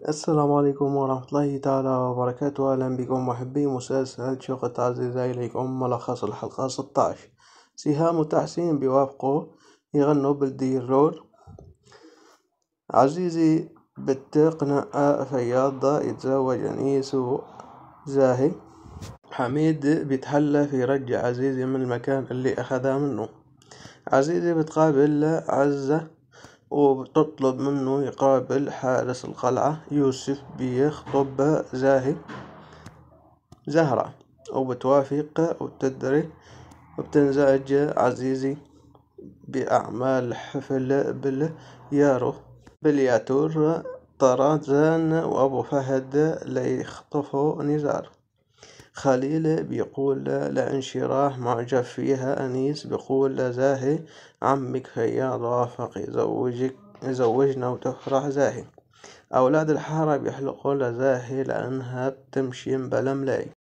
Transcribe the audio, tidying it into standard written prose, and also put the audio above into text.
السلام عليكم ورحمة الله تعالى وبركاته. أهلا بكم محبي مسلسل شقة عزيزة. إليكم ملخص الحلقة 16. سهام وتحسين بيوافقوا يغنوا بالدير رول. عزيزي بتقنع فياض يتزوج أنيس وزاهي. حميد بيتحلى في رجع عزيزي من المكان اللي أخذها منه. عزيزي بتقابل عزة وبتطلب منه يقابل حارس القلعة. يوسف بيخطب زهرة وبتوافق وبتدري وبتنزعج عزيزي بأعمال حفل بالياتور. طرزان وأبو فهد ليخطفوا نزار. خليل بيقول لانشراه معجب فيها. أنيس بيقول زاهي عمك فياض وافق يزوجنا وتفرح زاهي. أولاد الحارة بيحلقوا لزاهي لأنها بتمشي مبلا ملاي.